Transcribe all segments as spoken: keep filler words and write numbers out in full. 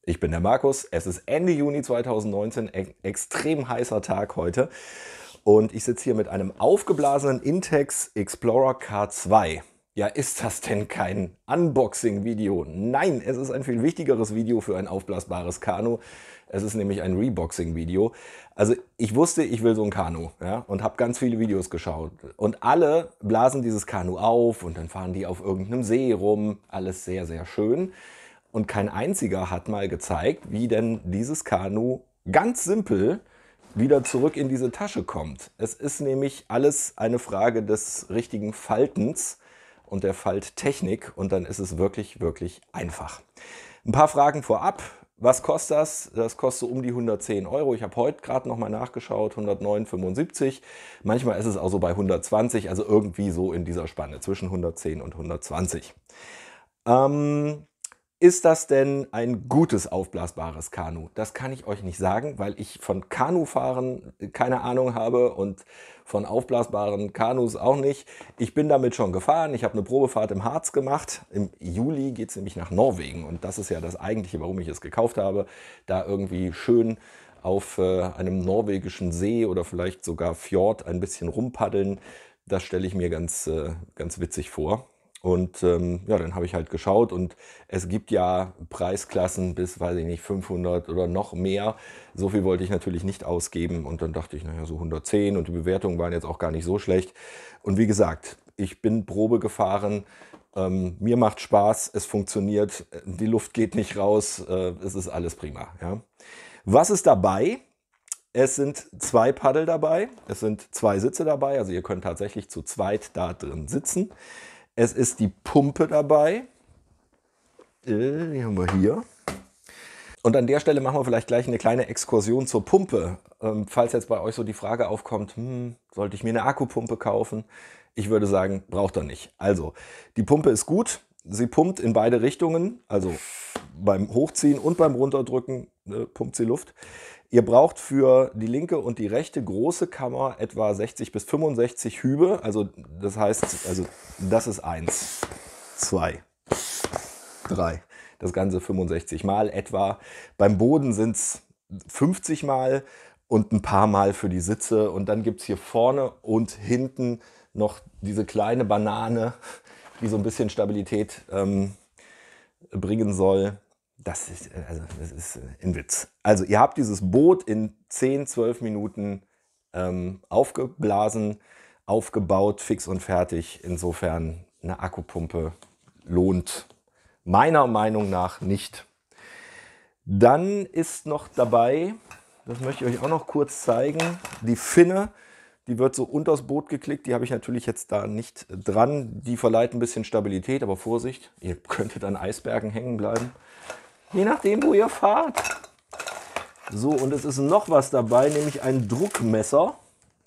Ich bin der Markus, es ist Ende Juni zweitausendneunzehn, e extrem heißer Tag heute und ich sitze hier mit einem aufgeblasenen Intex Explorer K zwei. Ja, ist das denn kein Unboxing-Video? Nein, es ist ein viel wichtigeres Video für ein aufblasbares Kanu. Es ist nämlich ein Reboxing-Video. Also ich wusste, ich will so ein Kanu, ja, und habe ganz viele Videos geschaut. Und alle blasen dieses Kanu auf und dann fahren die auf irgendeinem See rum. Alles sehr, sehr schön. Und kein einziger hat mal gezeigt, wie denn dieses Kanu ganz simpel wieder zurück in diese Tasche kommt. Es ist nämlich alles eine Frage des richtigen Faltens und der Falttechnik und dann ist es wirklich, wirklich einfach. Ein paar Fragen vorab. Was kostet das? Das kostet um die hundertzehn Euro. Ich habe heute gerade noch mal nachgeschaut, hundertneun Komma fünfundsiebzig. Manchmal ist es auch so bei hundertzwanzig, also irgendwie so in dieser Spanne, zwischen hundertzehn und hundertzwanzig. Ähm, Ist das denn ein gutes aufblasbares Kanu? Das kann ich euch nicht sagen, weil ich von Kanufahren keine Ahnung habe und von aufblasbaren Kanus auch nicht. Ich bin damit schon gefahren. Ich habe eine Probefahrt im Harz gemacht. Im Juli geht es nämlich nach Norwegen und das ist ja das eigentliche, warum ich es gekauft habe. Da irgendwie schön auf äh, einem norwegischen See oder vielleicht sogar Fjord ein bisschen rumpaddeln. Das stelle ich mir ganz, äh, ganz witzig vor. Und ähm, ja, dann habe ich halt geschaut und es gibt ja Preisklassen bis, weiß ich nicht, fünfhundert oder noch mehr. So viel wollte ich natürlich nicht ausgeben und dann dachte ich, naja, so hundertzehn und die Bewertungen waren jetzt auch gar nicht so schlecht. Und wie gesagt, ich bin Probe gefahren, ähm, mir macht Spaß, es funktioniert, die Luft geht nicht raus, äh, es ist alles prima. Ja. Was ist dabei? Es sind zwei Paddel dabei, es sind zwei Sitze dabei, also ihr könnt tatsächlich zu zweit da drin sitzen. Es ist die Pumpe dabei, äh, die haben wir hier. Und an der Stelle machen wir vielleicht gleich eine kleine Exkursion zur Pumpe. Ähm, falls jetzt bei euch so die Frage aufkommt, hm, sollte ich mir eine Akkupumpe kaufen? Ich würde sagen, braucht ihr nicht. Also, die Pumpe ist gut, sie pumpt in beide Richtungen, also beim Hochziehen und beim Runterdrücken äh, pumpt sie Luft. Ihr braucht für die linke und die rechte große Kammer etwa sechzig bis fünfundsechzig Hübe. Also das heißt, also das ist eins, zwei, drei. Das Ganze fünfundsechzig Mal etwa. Beim Boden sind es fünfzig Mal und ein paar Mal für die Sitze. Und dann gibt es hier vorne und hinten noch diese kleine Banane, die so ein bisschen Stabilität ähm, bringen soll. Das ist, also, das ist ein Witz. Also ihr habt dieses Boot in zehn, zwölf Minuten ähm, aufgeblasen, aufgebaut, fix und fertig. Insofern eine Akkupumpe lohnt meiner Meinung nach nicht. Dann ist noch dabei, das möchte ich euch auch noch kurz zeigen, die Finne. Die wird so unters Boot geklickt, die habe ich natürlich jetzt da nicht dran. Die verleiht ein bisschen Stabilität, aber Vorsicht, ihr könntet an Eisbergen hängen bleiben. Je nachdem, wo ihr fahrt. So, und es ist noch was dabei, nämlich ein Druckmesser.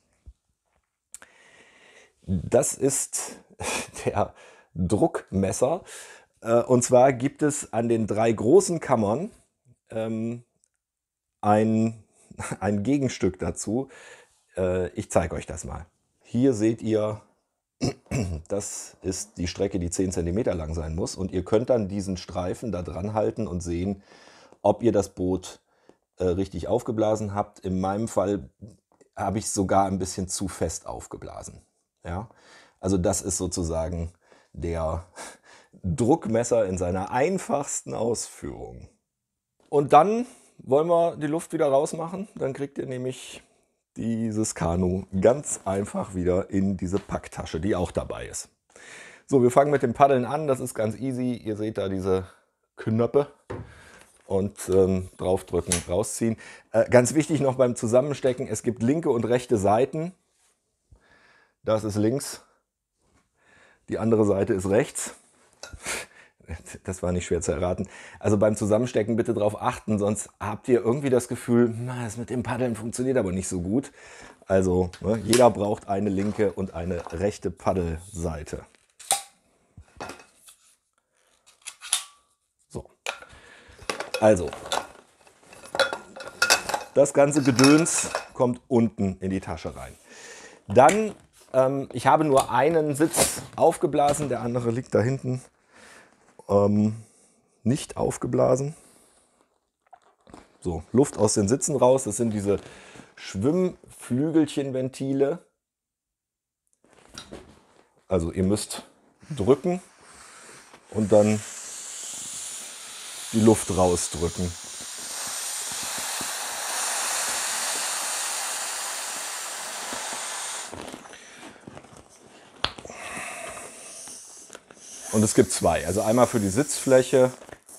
Das ist der Druckmesser. Und zwar gibt es an den drei großen Kammern ähm, ein, ein Gegenstück dazu. Äh, ich zeige euch das mal. Hier seht ihr, das ist die Strecke, die zehn Zentimeter lang sein muss. Und ihr könnt dann diesen Streifen da dran halten und sehen, ob ihr das Boot äh, richtig aufgeblasen habt. In meinem Fall habe ich sogar ein bisschen zu fest aufgeblasen. Ja? Also das ist sozusagen der Druckmesser in seiner einfachsten Ausführung. Und dann wollen wir die Luft wieder rausmachen. Dann kriegt ihr nämlich dieses Kanu ganz einfach wieder in diese Packtasche, die auch dabei ist. So, wir fangen mit dem Paddeln an. Das ist ganz easy. Ihr seht da diese Knöpfe und ähm, draufdrücken, rausziehen. Äh, ganz wichtig noch beim Zusammenstecken, es gibt linke und rechte Seiten. Das ist links, die andere Seite ist rechts. Das war nicht schwer zu erraten. Also beim Zusammenstecken bitte darauf achten, sonst habt ihr irgendwie das Gefühl, na, das mit dem Paddeln funktioniert aber nicht so gut. Also ne, jeder braucht eine linke und eine rechte Paddelseite. So. Also, das ganze Gedöns kommt unten in die Tasche rein. Dann, ähm, ich habe nur einen Sitz aufgeblasen, der andere liegt da hinten. Ähm, nicht aufgeblasen. So, Luft aus den Sitzen raus. Das sind diese Schwimmflügelchenventile. Also ihr müsst drücken und dann die Luft rausdrücken. Und es gibt zwei. Also einmal für die Sitzfläche.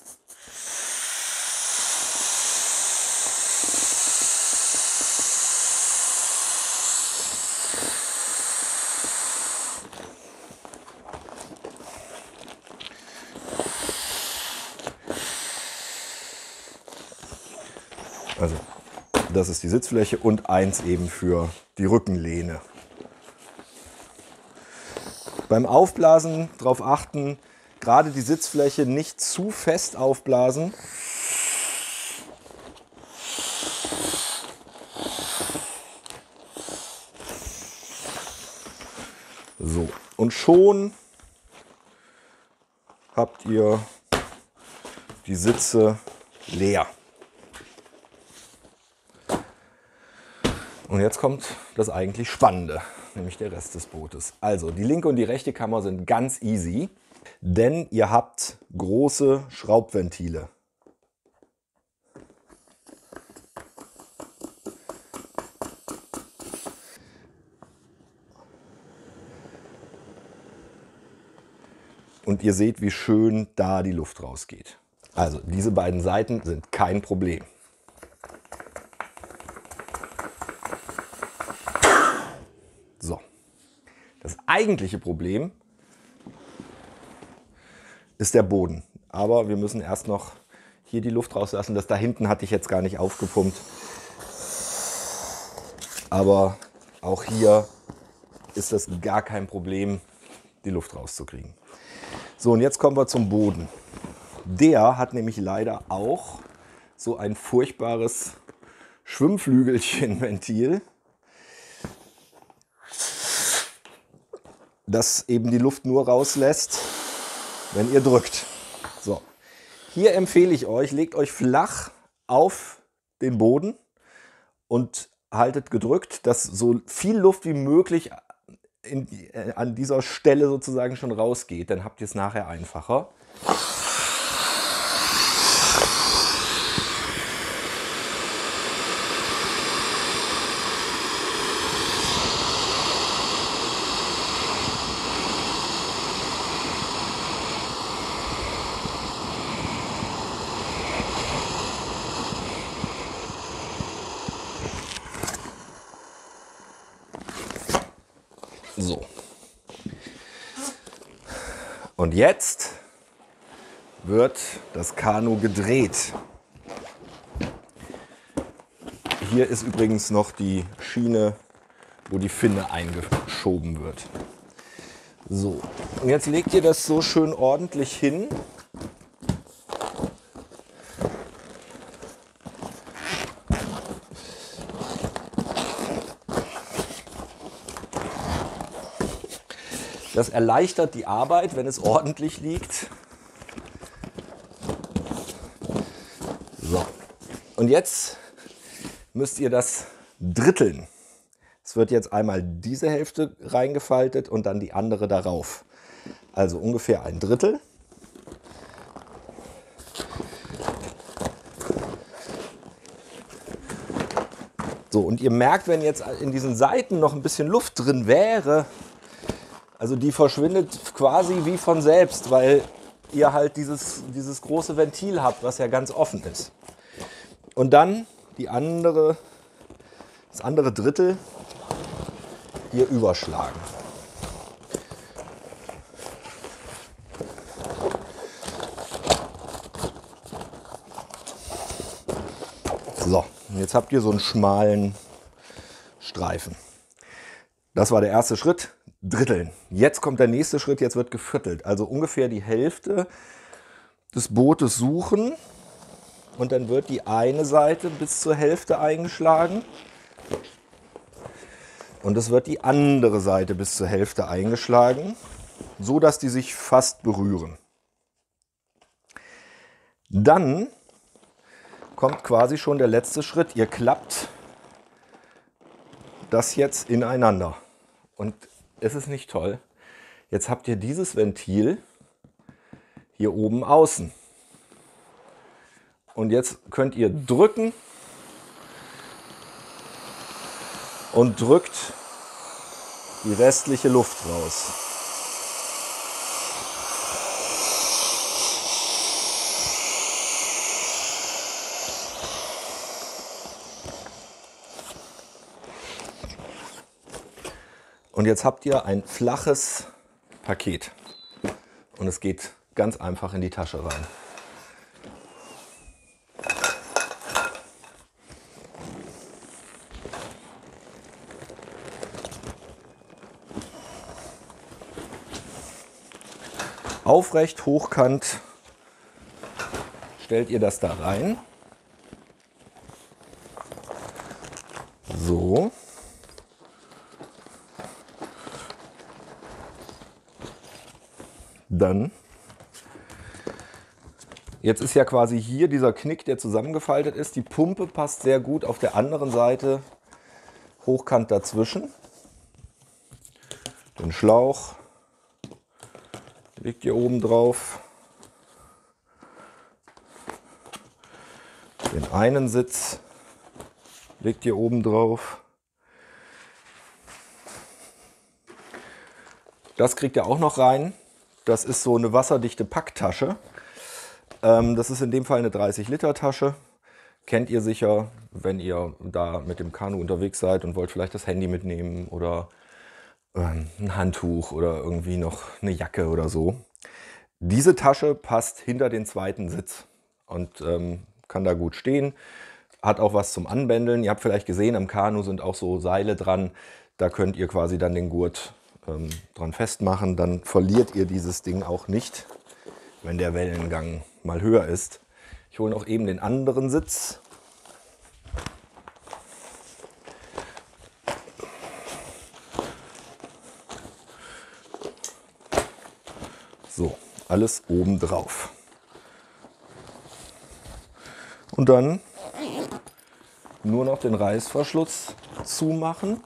Also das ist die Sitzfläche und eins eben für die Rückenlehne. Beim Aufblasen darauf achten, gerade die Sitzfläche nicht zu fest aufblasen. So, und schon habt ihr die Sitze leer. Und jetzt kommt das eigentlich Spannende, nämlich der Rest des Bootes. Also die linke und die rechte Kammer sind ganz easy, denn ihr habt große Schraubventile. Und ihr seht, wie schön da die Luft rausgeht. Also diese beiden Seiten sind kein Problem. So, das eigentliche Problem ist der Boden. Aber wir müssen erst noch hier die Luft rauslassen. Das da hinten hatte ich jetzt gar nicht aufgepumpt. Aber auch hier ist das gar kein Problem, die Luft rauszukriegen. So, und jetzt kommen wir zum Boden. Der hat nämlich leider auch so ein furchtbares Schwimmflügelchenventil, das eben die Luft nur rauslässt, wenn ihr drückt. So. Hier empfehle ich euch, legt euch flach auf den Boden und haltet gedrückt, dass so viel Luft wie möglich in, äh, an dieser Stelle sozusagen schon rausgeht. Dann habt ihr es nachher einfacher. So. Und jetzt wird das Kanu gedreht. Hier ist übrigens noch die Schiene, wo die Finne eingeschoben wird. So, und jetzt legt ihr das so schön ordentlich hin. Das erleichtert die Arbeit, wenn es ordentlich liegt. So. Und jetzt müsst ihr das dritteln. Es wird jetzt einmal diese Hälfte reingefaltet und dann die andere darauf. Also ungefähr ein Drittel. So, und ihr merkt, wenn jetzt in diesen Seiten noch ein bisschen Luft drin wäre, also die verschwindet quasi wie von selbst, weil ihr halt dieses, dieses große Ventil habt, was ja ganz offen ist. Und dann die andere, das andere Drittel hier überschlagen. So, und jetzt habt ihr so einen schmalen Streifen. Das war der erste Schritt. Dritteln. Jetzt kommt der nächste Schritt, jetzt wird geviertelt. Also ungefähr die Hälfte des Bootes suchen und dann wird die eine Seite bis zur Hälfte eingeschlagen und es wird die andere Seite bis zur Hälfte eingeschlagen, so dass die sich fast berühren. Dann kommt quasi schon der letzte Schritt. Ihr klappt das jetzt ineinander. Und ist es nicht toll? Jetzt habt ihr dieses Ventil hier oben außen. Und jetzt könnt ihr drücken und drückt die restliche Luft raus. Und jetzt habt ihr ein flaches Paket. Und es geht ganz einfach in die Tasche rein. Aufrecht, hochkant stellt ihr das da rein. So. Dann, jetzt ist ja quasi hier dieser Knick, der zusammengefaltet ist. Die Pumpe passt sehr gut auf der anderen Seite hochkant dazwischen. Den Schlauch legt ihr oben drauf. Den einen Sitz legt ihr oben drauf. Das kriegt ihr auch noch rein. Das ist so eine wasserdichte Packtasche. Ähm, das ist in dem Fall eine dreißig Liter Tasche. Kennt ihr sicher, wenn ihr da mit dem Kanu unterwegs seid und wollt vielleicht das Handy mitnehmen oder ähm, ein Handtuch oder irgendwie noch eine Jacke oder so. Diese Tasche passt hinter den zweiten Sitz und ähm, kann da gut stehen. Hat auch was zum Anbändeln. Ihr habt vielleicht gesehen, am Kanu sind auch so Seile dran. Da könnt ihr quasi dann den Gurt ähm, dran festmachen. Dann verliert ihr dieses Ding auch nicht, wenn der Wellengang mal höher ist. Ich hole noch eben den anderen Sitz. So, alles oben drauf. Und dann nur noch den Reißverschluss zumachen.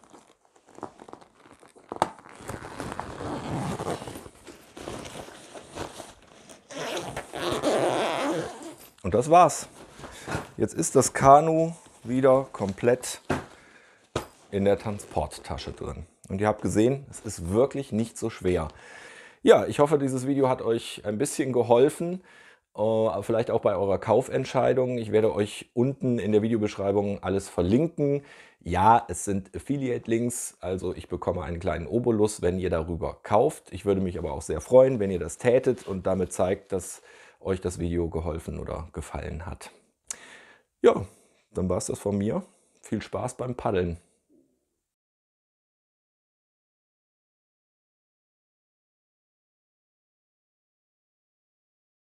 Und das war's. Jetzt ist das Kanu wieder komplett in der Transporttasche drin. Und ihr habt gesehen, es ist wirklich nicht so schwer. Ja, ich hoffe, dieses Video hat euch ein bisschen geholfen. Uh, vielleicht auch bei eurer Kaufentscheidung. Ich werde euch unten in der Videobeschreibung alles verlinken. Ja, es sind Affiliate-Links, also ich bekomme einen kleinen Obolus, wenn ihr darüber kauft. Ich würde mich aber auch sehr freuen, wenn ihr das tätet und damit zeigt, dass euch das Video geholfen oder gefallen hat. Ja, dann war es das von mir. Viel Spaß beim Paddeln.